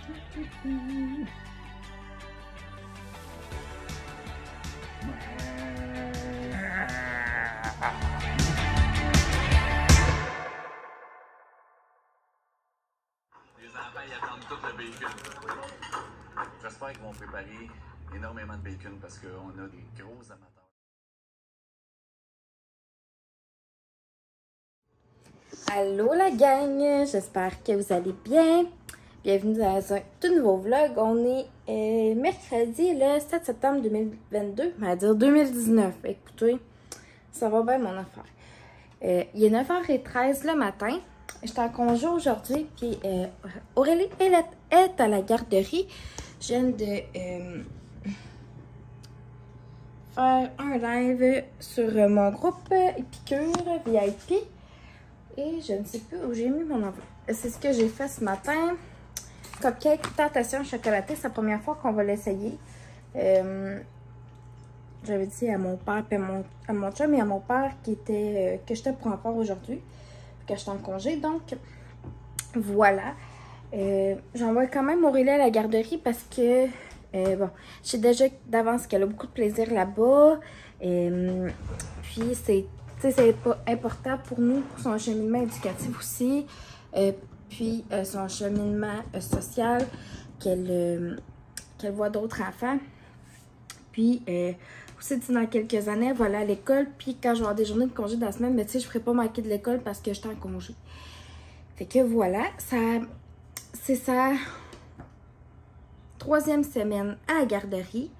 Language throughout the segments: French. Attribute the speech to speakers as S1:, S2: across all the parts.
S1: Les enfants, ils attendent tout le bacon. J'espère qu'ils vont préparer énormément de bacon parce qu'on a des gros amateurs.
S2: Allô la gang, j'espère que vous allez bien. Bienvenue dans un tout nouveau vlog. On est mercredi le 7 septembre 2022, on va dire 2019. Écoutez, ça va bien mon affaire. Il est 9h13 le matin. J'étais en congé aujourd'hui, puis Aurélie elle est à la garderie. Je viens de faire un live sur mon groupe Épicure VIP. Et je ne sais plus où j'ai mis mon enveloppe. C'est ce que j'ai fait ce matin. Cupcake tentation chocolatée. C'est la première fois qu'on va l'essayer. J'avais dit à mon père, puis à mon chum et à mon père que j'étais pour en faire aujourd'hui. Que j'étais en congé. Donc, voilà. J'envoie quand même Aurélie à la garderie parce que, bon, je sais déjà d'avance qu'elle a beaucoup de plaisir là-bas. Puis, c'est important pour nous, pour son cheminement éducatif aussi. Puis, son cheminement social, qu'elle voit d'autres enfants. Puis, aussi, dans quelques années, elle va aller à l'école. Puis, quand je vais avoir des journées de congé dans la semaine, mais tu sais, je ne ferai pas manquer de l'école parce que j'étais en congé. Fait que voilà, c'est sa 3e semaine à la garderie.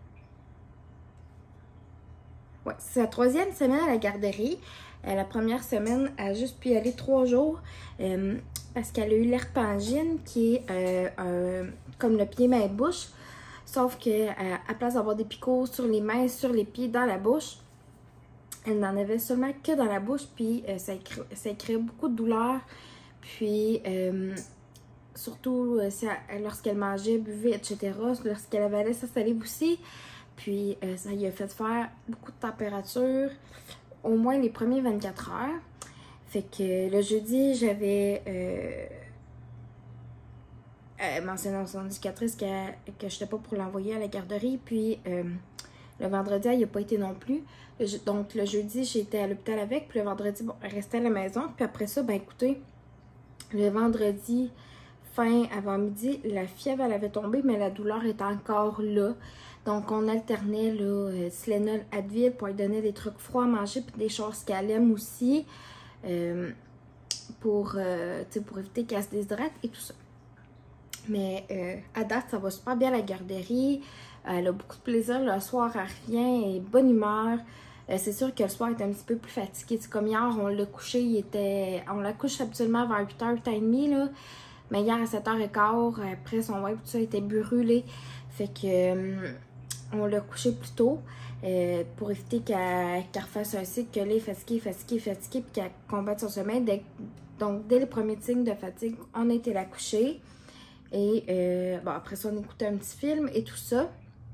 S2: Ouais, c'est sa 3e semaine à la garderie. La première semaine, elle a juste pu y aller 3 jours parce qu'elle a eu l'herpangine qui est comme le pied, main, bouche. Sauf qu'à place d'avoir des picots sur les mains, sur les pieds, dans la bouche, elle n'en avait seulement que dans la bouche. Puis ça créait beaucoup de douleur. Puis surtout lorsqu'elle mangeait, buvait, etc. Lorsqu'elle avalait sa salive aussi. Puis ça lui a fait faire beaucoup de température, au moins les premiers 24 heures. Fait que le jeudi, j'avais mentionné à son éducatrice que je n'étais pas pour l'envoyer à la garderie. Puis le vendredi, elle n'y a pas été non plus. Donc le jeudi, j'ai été à l'hôpital avec. Puis le vendredi, bon, elle restait à la maison. Puis après ça, ben écoutez, le vendredi, fin avant midi, la fièvre, elle avait tombé, mais la douleur était encore là. Donc, on alternait là, Tylenol, Advil pour lui donner des trucs froids à manger, puis des choses qu'elle aime aussi, pour éviter qu'elle se déshydrate et tout ça. Mais à date, ça va super bien à la garderie. Elle a beaucoup de plaisir. Le soir, elle revient, elle est bonne humeur. C'est sûr que le soir, elle est un petit peu plus fatiguée. C'est comme hier, on l'a couché, on la couche habituellement vers 8h, 8h30, là. Mais hier, à 7h15, après son wipe, tout ça était brûlé. Fait que on l'a couché plus tôt pour éviter qu'elle refasse un cycle, qu'elle est fatiguée, puis qu'elle combatte son sommeil. Donc, dès les premiers signes de fatigue, on a été la coucher. Et bon, après ça, on écoutait un petit film et tout ça.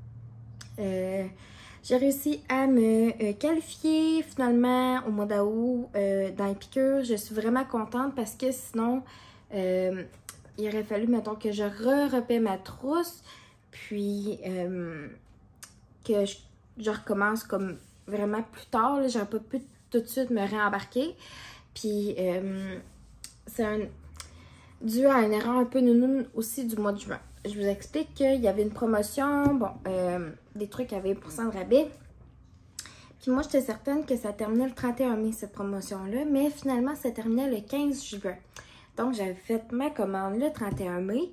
S2: J'ai réussi à me qualifier finalement au mois d'août dans Épicure. Je suis vraiment contente parce que sinon, il aurait fallu, mettons, que je repaie ma trousse, puis que je recommence comme vraiment plus tard. J'aurais pas pu tout de suite me réembarquer. Puis c'est dû à une erreur un peu nounoun aussi du mois de juin. Je vous explique qu'il y avait une promotion, bon, des trucs à 20% de rabais. Puis moi, j'étais certaine que ça terminait le 31 mai, cette promotion-là, mais finalement, ça terminait le 15 juin. Donc, j'avais fait ma commande le 31 mai,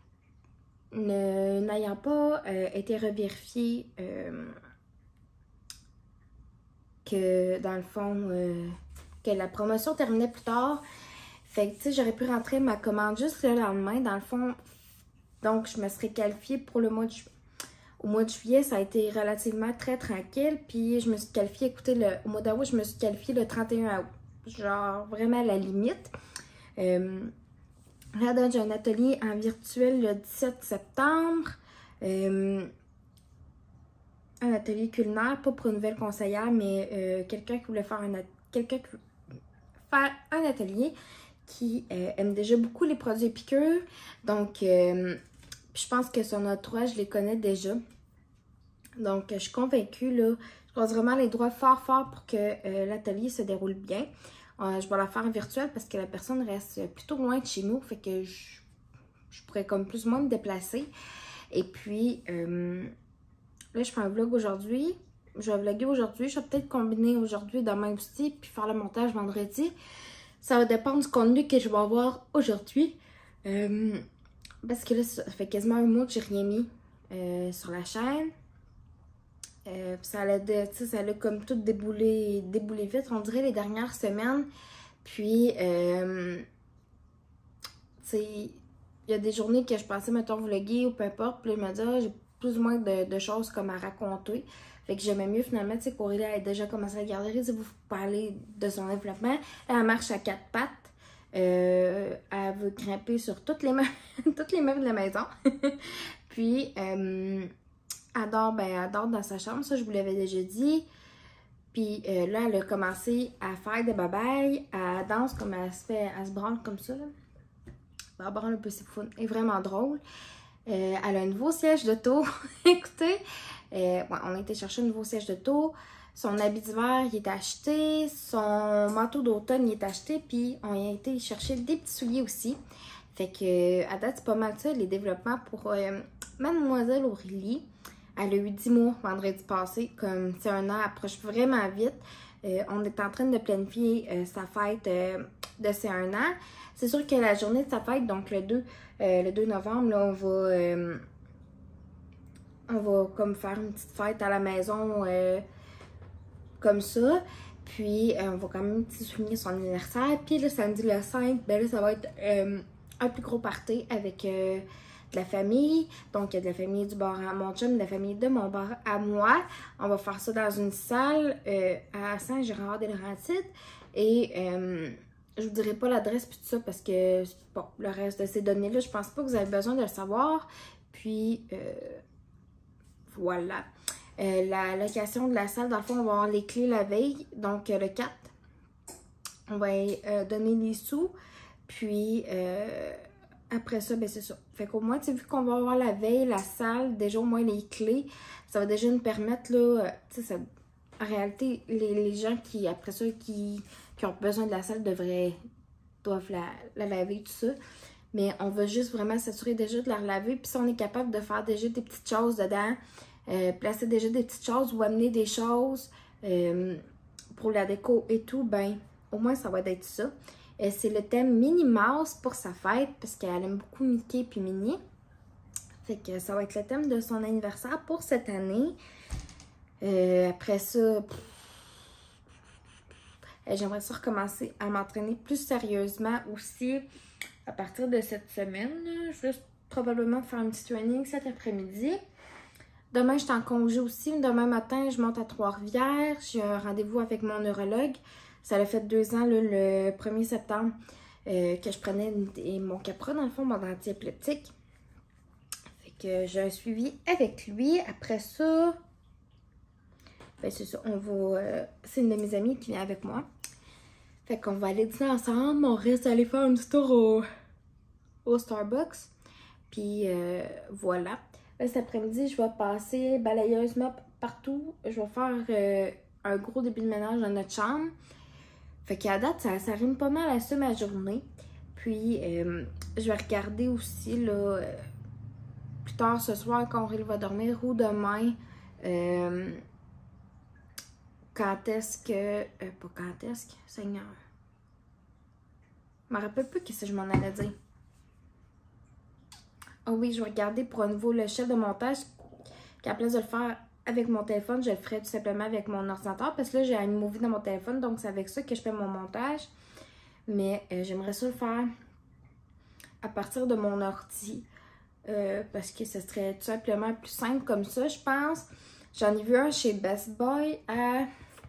S2: n'ayant pas été revérifiée que, dans le fond, que la promotion terminait plus tard. Fait que, tu sais, j'aurais pu rentrer ma commande juste le lendemain, dans le fond. Donc, je me serais qualifiée pour le mois de juillet. Au mois de juillet, ça a été relativement très tranquille. Puis, je me suis qualifiée, écoutez, au mois d'août, je me suis qualifiée le 31 août. Genre, vraiment à la limite. Là, donc, j'ai un atelier en virtuel le 17 septembre. Un atelier culinaire, pas pour une nouvelle conseillère, mais quelqu'un qui voulait faire un atelier qui aime déjà beaucoup les produits Épicure. Donc, Puis je pense que son entourage, je les connais déjà. Donc, je suis convaincue, là. Je croise vraiment les doigts fort pour que l'atelier se déroule bien. Je vais la faire virtuelle parce que la personne reste plutôt loin de chez nous. Fait que je pourrais comme plus ou moins me déplacer. Et puis, là, je fais un vlog aujourd'hui. Je vais vlogger aujourd'hui. Je vais peut-être combiner aujourd'hui, demain aussi, puis faire le montage vendredi. Ça va dépendre du contenu que je vais avoir aujourd'hui. Parce que là, ça fait quasiment un mois que j'ai rien mis sur la chaîne. Ça allait comme tout débouler vite, on dirait les dernières semaines. Puis, il y a des journées que je passais, mettons, vlogger ou peu importe. Puis là, je me disais, j'ai plus ou moins de choses comme à raconter. Fait que j'aimais mieux finalement, tu sais, qu'Aurélie a déjà commencé à la garderie, si vous parlez de son développement. Elle marche à 4 pattes. Elle veut grimper sur toutes les meubles de la maison. Puis, elle dort dans sa chambre, ça je vous l'avais déjà dit. Puis là, elle a commencé à faire des babayes, elle danse comme elle se branle comme ça. Là. Elle branle un peu, c'est fou. Elle est vraiment drôle. Elle a un nouveau siège d'auto. Écoutez, ouais, on a été chercher un nouveau siège d'auto. Son habit d'hiver, il est acheté. Son manteau d'automne, il est acheté. Puis on a été chercher des petits souliers aussi. Fait que, à date, c'est pas mal ça, les développements pour Mademoiselle Aurélie. Elle a eu 10 mois vendredi passé, comme c'est un an approche vraiment vite. On est en train de planifier sa fête de ses 1 an. C'est sûr que la journée de sa fête, donc le 2 novembre, là, on va comme faire une petite fête à la maison comme ça. Puis on va quand même souligner son anniversaire. Puis le samedi le 5, ben là, ça va être un plus gros party avec de la famille. Donc, il y a de la famille du bar à mon chum, de la famille de mon bar à moi. On va faire ça dans une salle à Saint-Gérard-des-Laurentides. Et je vous dirai pas l'adresse puis tout ça parce que, bon, le reste de ces données-là, je pense pas que vous avez besoin de le savoir. Puis, voilà. La location de la salle, dans le fond, on va avoir les clés la veille. Donc, le 4, on va donner les sous. Puis, après ça, ben c'est ça. Fait qu'au moins, tu sais, vu qu'on va avoir la veille, la salle, déjà au moins les clés, ça va déjà nous permettre, là, tu sais, en réalité, les gens qui, après ça, qui ont besoin de la salle doivent la laver, tout ça. Mais on va juste vraiment s'assurer déjà de la relaver. Puis si on est capable de faire déjà des petites choses dedans, placer déjà des petites choses ou amener des choses pour la déco et tout, ben, au moins, ça va être ça. C'est le thème Minnie Mouse pour sa fête, parce qu'elle aime beaucoup Mickey et Minnie. Fait que ça va être le thème de son anniversaire pour cette année. Après ça, j'aimerais ça recommencer à m'entraîner plus sérieusement aussi à partir de cette semaine. Je vais probablement faire un petit training cet après-midi. Demain, je suis en congé aussi. Demain matin, je monte à Trois-Rivières. J'ai un rendez-vous avec mon neurologue. Ça a fait 2 ans, là, le 1er septembre, que je prenais mon Capra, dans le fond, mon anti-épileptique. Fait que j'ai un suivi avec lui. Après ça, ben c'est ça, c'est une de mes amies qui vient avec moi. Fait qu'on va aller dîner ensemble. On reste aller faire un petit tour au Starbucks. Puis voilà. Là, cet après-midi, je vais passer balayeuse mop partout. Je vais faire un gros début de ménage dans notre chambre. Fait qu'à date, ça rime pas mal à ça ma journée. Puis, je vais regarder aussi, là, plus tard ce soir, quand Aurélie va dormir, ou demain, quand est-ce que... pas quand est-ce que... Seigneur. Je me rappelle plus ce que je m'en allais dire. Ah oui, je vais regarder pour un nouveau le chef de montage, qu'à la place de le faire avec mon téléphone, je le ferai tout simplement avec mon ordinateur parce que là, j'ai iMovie dans mon téléphone, donc c'est avec ça que je fais mon montage. Mais j'aimerais ça le faire à partir de mon ordi parce que ce serait tout simplement plus simple comme ça, je pense. J'en ai vu un chez Best Buy à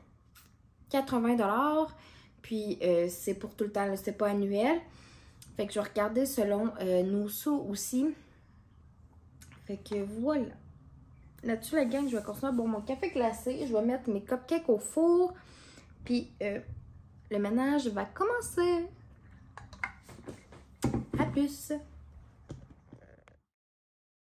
S2: 80$. Puis c'est pour tout le temps, c'est pas annuel. Fait que je vais regarder selon nos sous aussi. Fait que voilà. Là-dessus, la gang, je vais continuer à boire mon café glacé. Je vais mettre mes cupcakes au four. Puis, le ménage va commencer. À plus!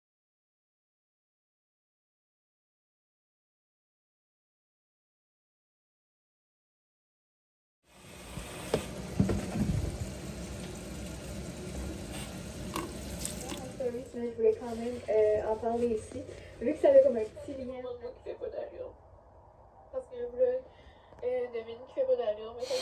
S2: mais je voulais quand même en parler ici. Vu que ça avait comme un petit lien avec moi qui fait pas d'allure. Parce que là, devine qui fait pas d'allure, mais ça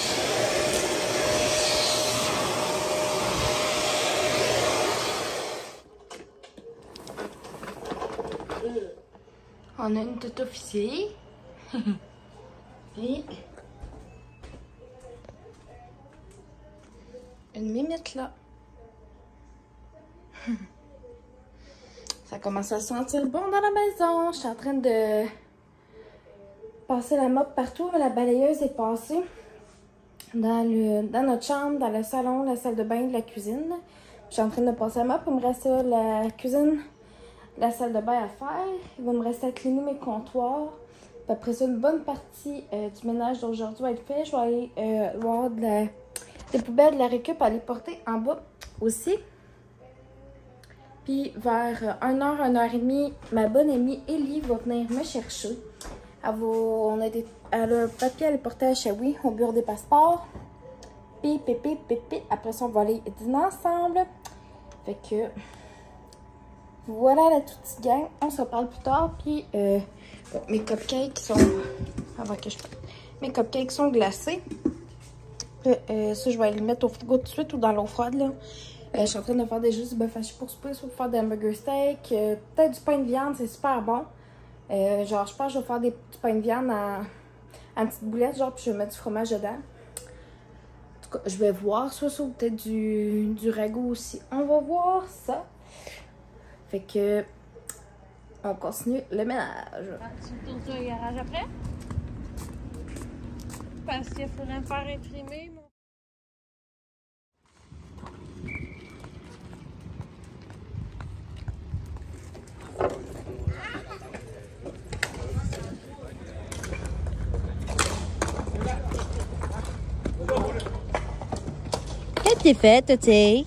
S2: on a une toute officier. Puis une mimite là. Ça commence à sentir bon dans la maison. Je suis en train de passer la mop partout. La balayeuse est passée dans notre chambre, dans le salon, la salle de bain, la cuisine. Je suis en train de passer la mop. Il me reste la cuisine, la salle de bain à faire. Il va me rester à cleaner mes comptoirs. Puis après ça, une bonne partie du ménage d'aujourd'hui va être fait. Je vais aller voir des poubelles de la récup à les porter en bas aussi. Puis vers 1h, 1h30, ma bonne amie Ellie va venir me chercher. Elle a un papier à aller porter à Shawi au bureau des passeports. Puis, après ça, on va aller dîner ensemble. Fait que voilà la toute petite gang. On se reparle plus tard. Puis mes cupcakes sont... Avant que je... Mes cupcakes sont glacés. Ça, je vais les mettre au frigo tout de suite ou dans l'eau froide, là. Je suis en train de faire des jus du bœuf haché pour souper, soit faire des hamburger steak, peut-être du pain de viande, c'est super bon. Genre, je pense que je vais faire du pain de viande en petites boulettes, genre, puis je vais mettre du fromage dedans. En tout cas, je vais voir ça, ou peut-être du ragoût aussi. On va voir ça. Fait que, on continue le ménage.
S3: Tu tournes ça au garage après? Parce qu'il faudrait me faire imprimer, moi.
S4: Qu'est-ce que tu fais, Toti?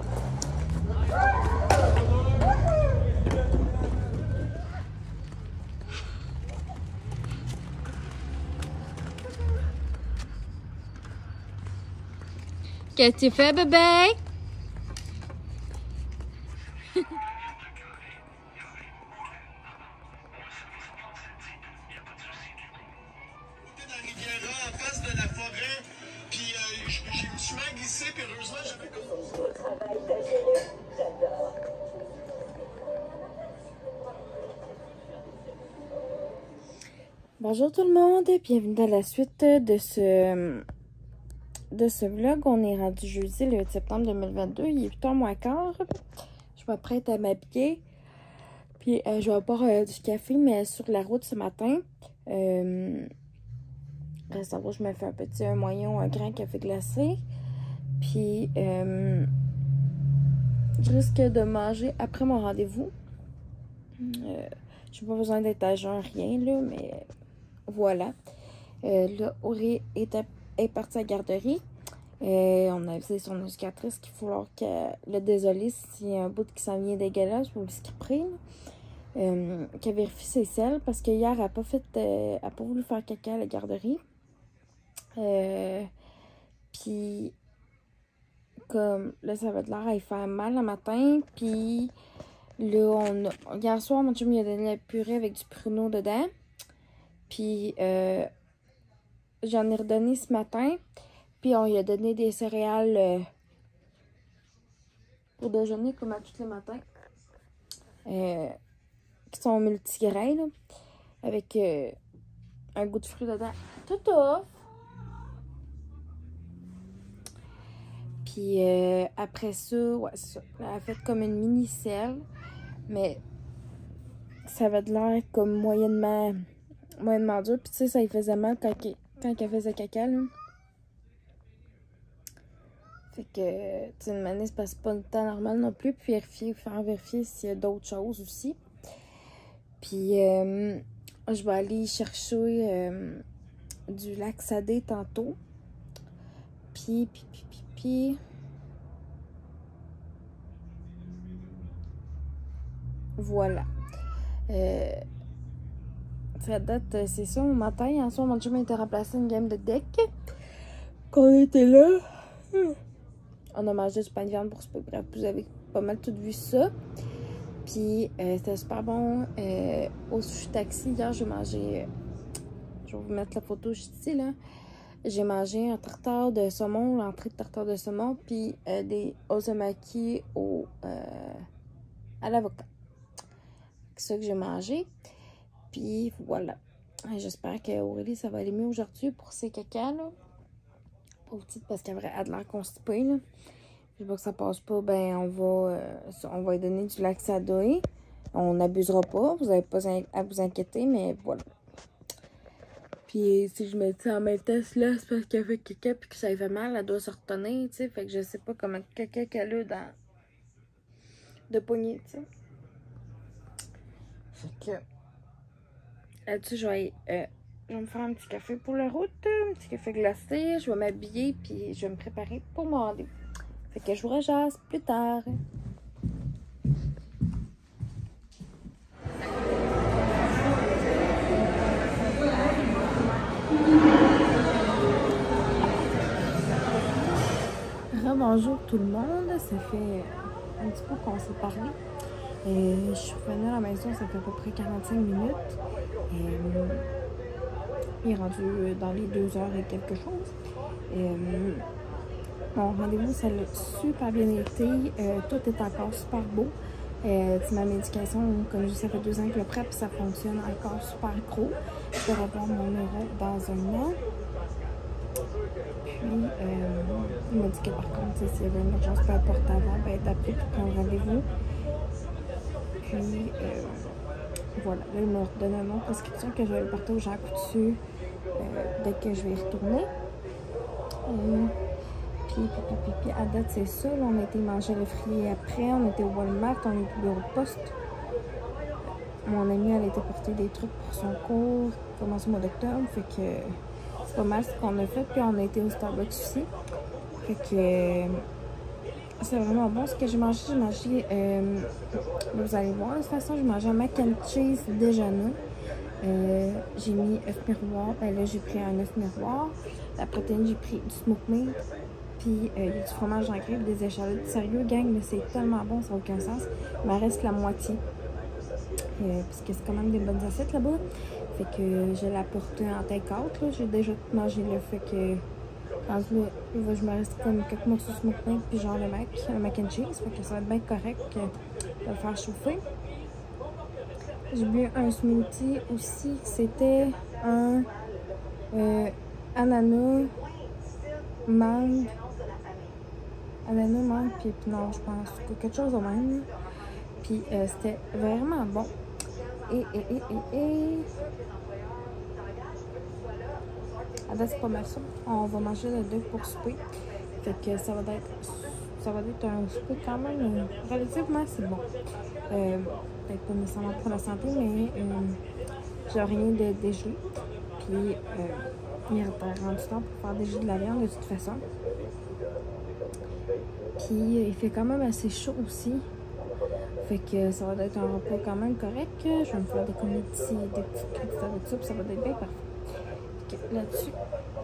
S4: Qu'est-ce que tu fais, bébé?
S5: En face de la forêt, puis j'ai me suis mal glissé, puis heureusement j'avais comme...
S2: Bonjour tout le monde, bienvenue dans la suite de ce vlog. On est rendu jeudi le 8 septembre 2022, il est 8h moins quart. Je m'apprête à m'habiller, puis je vais boire du café, mais sur la route ce matin. Récemment, je me fais un moyen, un grand café glacé. Puis, je risque de manger après mon rendez-vous. J'ai pas besoin d'être à jeun, rien, là, mais voilà. Là, Auré est partie à la garderie. On a avisé son éducatrice qu'il faut falloir qu'elle le désolé s'il y a un bout qui s'en vient dégueulasse pour le scripprime. Qu'elle vérifie ses selles parce que hier, elle n'a pas voulu faire caca à la garderie. Puis comme là ça va de l'air à y faire mal le matin, puis là hier soir mon chum lui a donné la purée avec du pruneau dedans, puis j'en ai redonné ce matin, puis on lui a donné des céréales pour déjeuner comme à tous les matins, qui sont multigrains là, avec un goût de fruits dedans tout off. Puis après ça, ouais, c'est ça. Elle a fait comme une mini-selle, mais ça avait de l'air comme moyennement dur. Puis tu sais, ça lui faisait mal quand elle faisait caca, là. Fait que, tu sais, une manée, ça passe pas le temps normal non plus. Puis faire vérifier s'il y a d'autres choses aussi. Puis je vais aller chercher du Laxadé tantôt. Puis voilà. Ça date, c'est ça, au matin. En soir, mon chum a été remplacé une game de deck. Quand on était là, on a mangé du pain de viande pour souper. Bref, pas mal tout vu ça. Puis c'était super bon. Au sushi taxi, hier, j'ai mangé... je vais vous mettre la photo juste ici, là. J'ai mangé un tartare de saumon, l'entrée de tartare de saumon, puis des ozomaki à l'avocat. C'est ça que j'ai mangé. Puis voilà. J'espère qu'Aurélie, ça va aller mieux aujourd'hui pour ses cacas, là. Pauvre petite, parce qu'elle a de l'air constipée, là. Je veux que ça passe pas, ben on va lui donner du Laxadoe. On n'abusera pas, vous n'avez pas à vous inquiéter, mais voilà. Puis si je me dis en même temps, là, c'est parce qu'elle fait caca puis que ça lui fait mal, elle doit se retenir, tu sais. Fait que je sais pas comment de caca qu'elle a dans... de poignée, tu sais. Fait que... là-dessus, je vais me faire un petit café pour la route, un petit café glacé. Je vais m'habiller puis je vais me préparer pour mon rendez-vous. Fait que je vous rejasse plus tard. Bonjour tout le monde, ça fait un petit peu qu'on s'est parlé. Je suis revenue à la maison, ça fait à peu près 45 minutes. Il est rendu dans les 2 heures et quelque chose. Mon rendez-vous, ça a super bien été. Tout est encore super beau. Ma médication, comme je dis, ça fait 2 ans que le PrEP, ça fonctionne encore super gros. Je vais revoir mon neuro dans 1 an. Puis, il m'a dit que par contre, s'il y avait une urgence peu importe avant, ben, d'appeler pour prendre rendez-vous. Puis, voilà. Là, il m'a redonné une autre prescription que je vais le porter au Jean Coutu dès que je vais y retourner. Puis, à date, c'est ça. Là, on a été manger le frier après. On était au Walmart, on est au bureau de poste. Mon amie, elle a été porter des trucs pour son cours. Il commence au mois d'octobre. Fait que c'est pas mal ce qu'on a fait. Puis, on a été au Starbucks aussi. Fait que c'est vraiment bon ce que j'ai mangé. J'ai mangé, vous allez voir, de toute façon, j'ai mangé un mac and cheese déjeuner. J'ai mis œuf miroir. Ben là, j'ai pris un œuf miroir. La protéine, j'ai pris du smoked meat. Puis il y a du fromage en grille, des échalotes. Sérieux, gang, mais c'est tellement bon, ça n'a aucun sens. Il m'en reste la moitié. Parce que c'est quand même des bonnes assiettes là-bas. Fait que je l'ai apporté en take-out. J'ai déjà tout mangé là. Fait que quand je me reste comme quelques morceaux de smoked meat. Puis genre le mac and cheese. Fait que ça va être bien correct de le faire chauffer. J'ai bu un smoothie aussi. C'était un ananas, mangue, puis épinard, je pense. Quelque chose de même. Puis c'était vraiment bon. Et. Ah ben, c'est pas mal ça. On va manger le 2 pour souper. Fait que ça va être un souper quand même relativement assez bon. Peut-être pas nécessairement pour la santé, mais j'ai rien de dégelé. Puis il est rendu temps pour faire dégeler de la viande de toute façon. Puis il fait quand même assez chaud aussi. Fait que ça va être un repas quand même correct. Je vais me faire des petites crêtes de soupe, ça va être bien parfait. Là-dessus,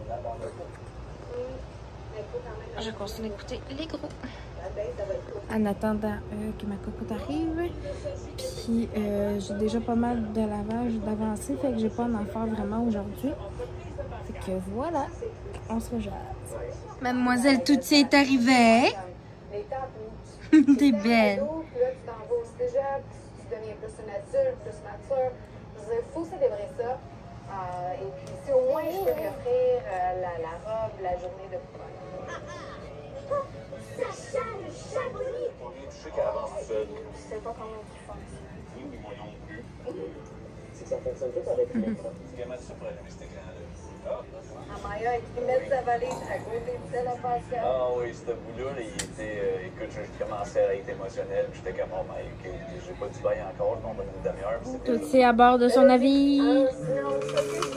S2: je continue d'écouter les gros. En attendant que ma cocotte arrive. Puis j'ai déjà pas mal de lavage d'avancée, fait que j'ai pas à en faire vraiment aujourd'hui. Fait que voilà, on se rejette.
S4: Mademoiselle Touti est arrivée. T'es belle.
S6: Puis là, tu t'en vas au cégep, tu deviens plus nature. Il faut célébrer ça. Et puis, si au moins je peux m'offrir la robe, la journée de couronne.
S5: Sacha le Chablis!
S1: On vient de toucher qu'elle avance toute seule.
S6: Je sais pas comment tu fais.
S1: Oui, moi non plus.
S5: C'est que ça fonctionne tout avec l'écran.
S1: C'est comment ça pour allumer cet écran-là?
S6: Amaya, qui met sa valise à côté de celle à Pascal.
S1: Ah oui, ce bout-là, il était. Écoute, je commençais à être émotionnel, puis j'étais comme, oh my, j'ai pas du bain encore, je m'en vais une demi-heure.
S4: Touti à bord de son navire.
S6: Sinon,